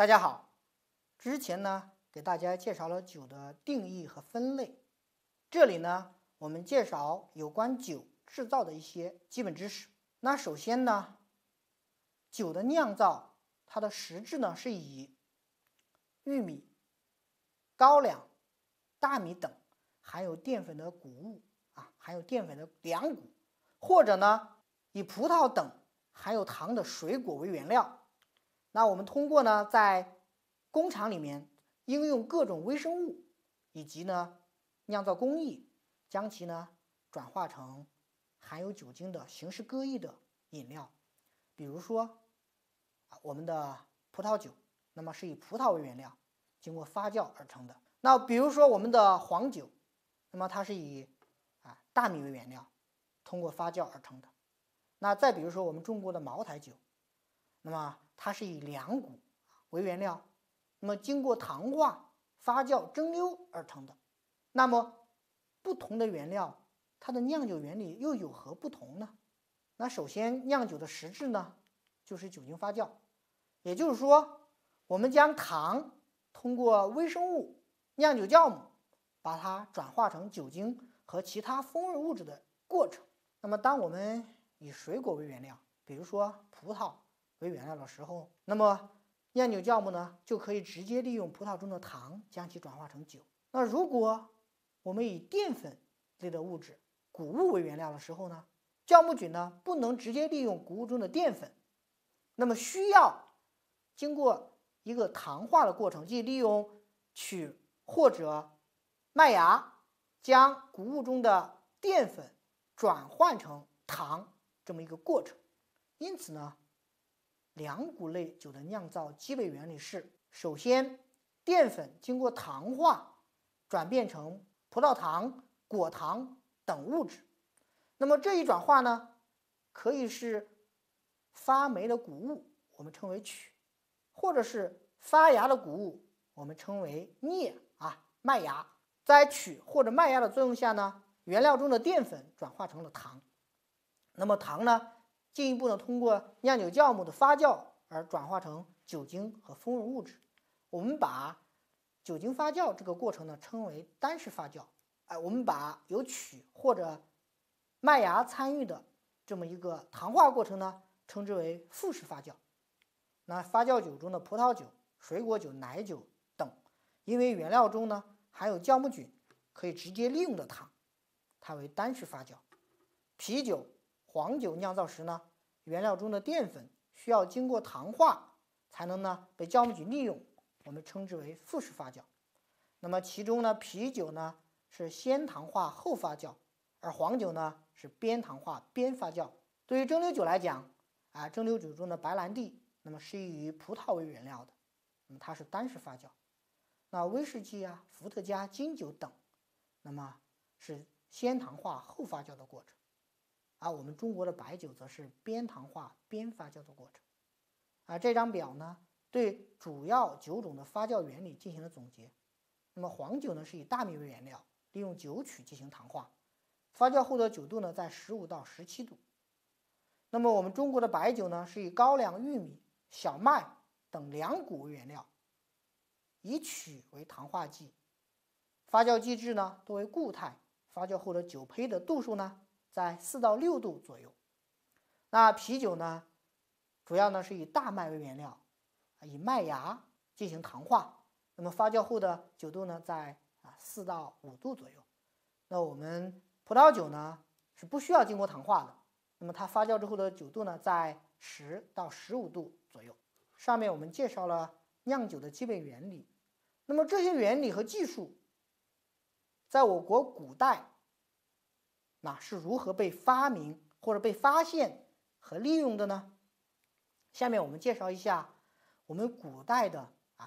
大家好，之前呢给大家介绍了酒的定义和分类，这里呢我们介绍有关酒制造的一些基本知识。那首先呢，酒的酿造它的实质呢是以玉米、高粱、大米等含有淀粉的谷物含有淀粉的粮谷，或者呢以葡萄等含有糖的水果为原料。那我们通过呢，在工厂里面应用各种微生物以及呢酿造工艺，将其呢转化成含有酒精的形式各异的饮料。比如说我们的葡萄酒，那么是以葡萄为原料，经过发酵而成的。那比如说我们的黄酒，那么它是以大米为原料，通过发酵而成的。那再比如说我们中国的茅台酒，那么它是以粮谷为原料，那么经过糖化、发酵、蒸馏而成的。那么不同的原料，它的酿酒原理又有何不同呢？那首先，酿酒的实质呢，就是酒精发酵，也就是说，我们将糖通过微生物酿酒酵母，把它转化成酒精和其他风味物质的过程。那么，当我们以水果为原料，比如说葡萄为原料的时候，那么酿酒酵母呢就可以直接利用葡萄中的糖将其转化成酒。那如果我们以淀粉类的物质谷物为原料的时候呢，酵母菌呢不能直接利用谷物中的淀粉，那么需要经过一个糖化的过程，即利用曲或者麦芽将谷物中的淀粉转换成糖这么一个过程。因此呢，粮谷类酒的酿造基本原理是：首先，淀粉经过糖化转变成葡萄糖、果糖等物质。那么这一转化呢，可以是发霉的谷物，我们称为曲，或者是发芽的谷物，我们称为稾麦芽。在曲或者麦芽的作用下呢，原料中的淀粉转化成了糖。那么糖呢，进一步呢通过酿酒酵母的发酵而转化成酒精和风味物质。我们把酒精发酵这个过程呢称为单式发酵。我们把有曲或者麦芽参与的这么一个糖化过程呢称之为复式发酵。那发酵酒中的葡萄酒、水果酒、奶酒等，因为原料中呢含有酵母菌可以直接利用的糖，它为单式发酵。啤酒、黄酒酿造时呢，原料中的淀粉需要经过糖化才能呢被酵母菌利用，我们称之为复式发酵。那么其中呢，啤酒呢是先糖化后发酵，而黄酒呢是边糖化边发酵。对于蒸馏酒来讲，蒸馏酒中的白兰地，那么是以葡萄为原料的，那么它是单式发酵。那威士忌伏特加、金酒等，那么是先糖化后发酵的过程。而我们中国的白酒则是边糖化边发酵的过程。这张表呢对主要酒种的发酵原理进行了总结。那么黄酒呢是以大米为原料，利用酒曲进行糖化，发酵后的酒度呢在15到17度。那么我们中国的白酒呢是以高粱、玉米、小麦等粮谷为原料，以曲为糖化剂，发酵机制呢多为固态，发酵后的酒胚的度数呢在4到6度左右。那啤酒呢主要呢是以大麦为原料，以麦芽进行糖化，那么发酵后的酒度呢在4到5度左右。那我们葡萄酒呢是不需要经过糖化的，那么它发酵之后的酒度呢在10到15度左右。上面我们介绍了酿酒的基本原理。那么这些原理和技术在我国古代是如何被发明或者被发现和利用的呢？下面我们介绍一下我们古代的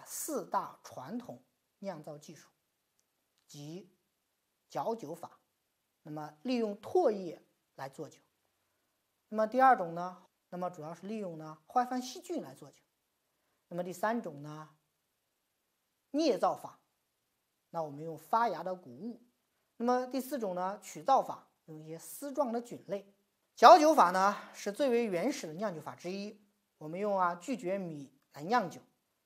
4大传统酿造技术，即嚼酒法，那么利用唾液来做酒。那么第二种呢，那么主要是利用坏矾细菌来做酒。那么第三种呢，镊造法，那我们用发芽的谷物。那么第四种呢，曲造法，用一些丝状的菌类。嚼酒法呢是最为原始的酿酒法之一，我们用拒绝米来酿酒。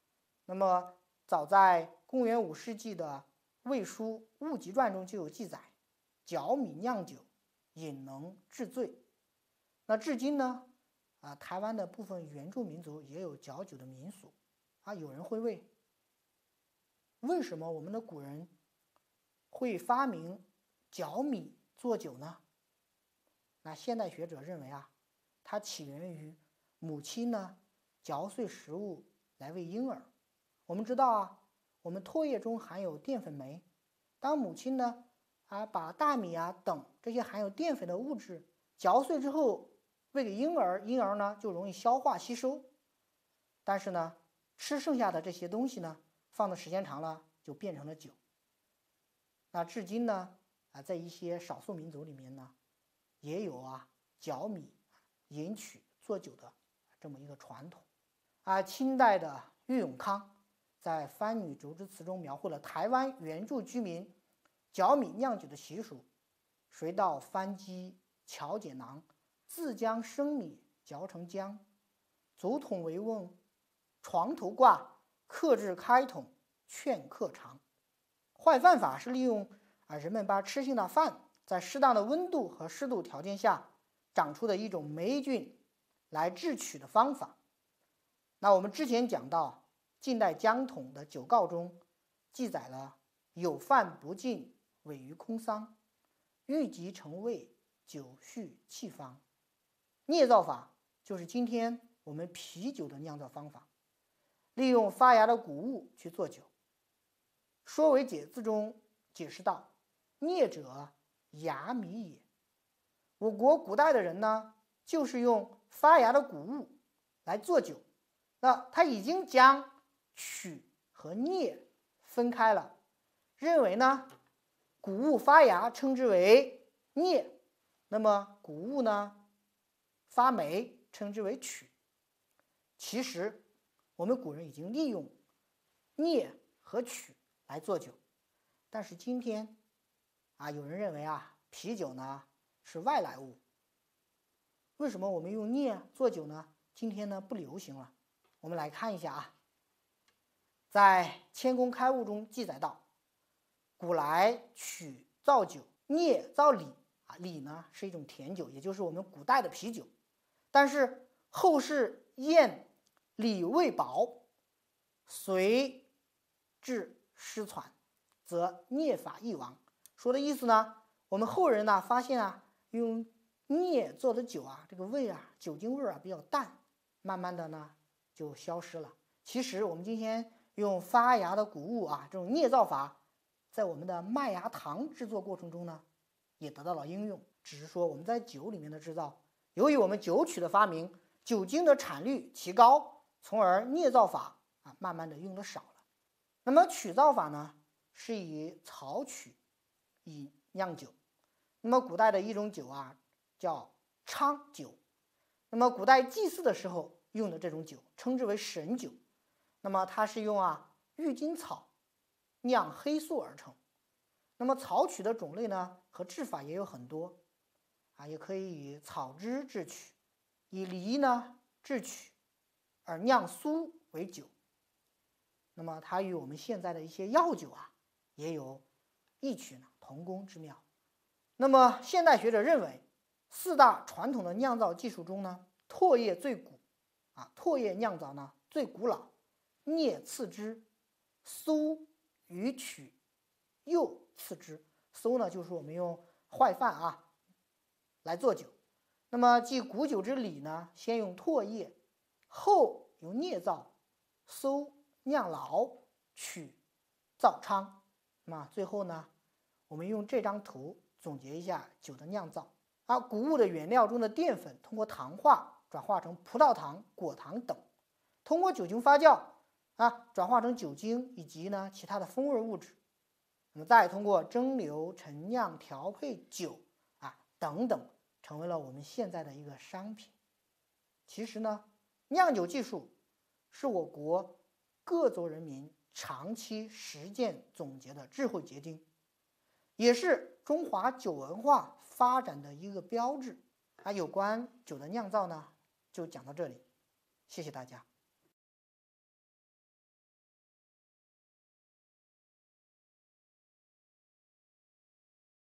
那么早在公元5世纪的《魏书·物集传》中就有记载，嚼米酿酒，饮能治罪。那至今呢，台湾的部分原住民族也有嚼酒的民俗。有人会问，为什么我们的古人会发明嚼米做酒呢？那现代学者认为它起源于母亲呢嚼碎食物来喂婴儿。我们知道我们唾液中含有淀粉酶，当母亲呢把大米等这些含有淀粉的物质嚼碎之后喂给婴儿，婴儿呢就容易消化吸收。但是呢，吃剩下的这些东西呢，放的时间长了就变成了酒。那至今呢在一些少数民族里面呢，也有嚼米饮曲做酒的这么一个传统。清代的郁永康在《番女竹枝词》中描绘了台湾原住居民嚼米酿酒的习俗。谁道番机巧解囊，自将生米嚼成浆，足桶为瓮，床头挂，客至开桶，劝客尝。坏饭法是利用人们把吃剩的饭在适当的温度和湿度条件下长出的一种霉菌来制曲的方法。那我们之前讲到晋代江统的酒告中记载了有饭不进，委于空桑，欲即成味，酒续气方。捏造法就是今天我们啤酒的酿造方法，利用发芽的谷物去做酒。说为解字中解释道，捏者芽米也。我国古代的人呢，就是用发芽的谷物来做酒。那他已经将曲和捏分开了，认为呢谷物发芽称之为捏，那么谷物呢发霉称之为曲。其实我们古人已经利用捏和曲来做酒，但是今天有人认为啤酒呢是外来物。为什么我们用捏做酒呢？今天呢不流行了。我们来看一下在《谦公开物》中记载道，古来曲造酒，捏造醴。醴呢是一种甜酒，也就是我们古代的啤酒。但是后世验醴味薄，随致失传，则捏法亦亡。说的意思呢，我们后人呢发现用捏做的酒这个味酒精味比较淡，慢慢的呢就消失了。其实我们今天用发芽的谷物这种捏造法，在我们的麦芽糖制作过程中呢也得到了应用。只是说我们在酒里面的制造，由于我们酒曲的发明，酒精的产率提高，从而捏造法慢慢的用的少了。那么曲造法呢，是以草曲以酿酒。那么古代的一种酒叫昌酒。那么古代祭祀的时候用的这种酒称之为神酒。那么它是用郁金草酿黑素而成。那么草曲的种类呢和制法也有很多也可以以草汁制曲，以梨呢制曲，而酿苏为酒。那么它与我们现在的一些药酒也有异曲同工之妙。那么现代学者认为，四大传统的酿造技术中呢，唾液最古唾液酿造呢最古老，捏次之，苏与曲又次之。苏呢就是我们用坏饭来做酒。那么继古酒之醴呢，先用唾液，后由捏造，苏酿老，曲造昌。那么最后呢，我们用这张图总结一下酒的酿造。谷物的原料中的淀粉通过糖化转化成葡萄糖、果糖等，通过酒精发酵转化成酒精以及呢其他的风味物质。那么再通过蒸馏、陈酿、调配酒等等，成为了我们现在的一个商品。其实呢，酿酒技术是我国各族人民长期实践总结的智慧结晶，也是中华酒文化发展的一个标志。有关酒的酿造呢，就讲到这里，谢谢大家。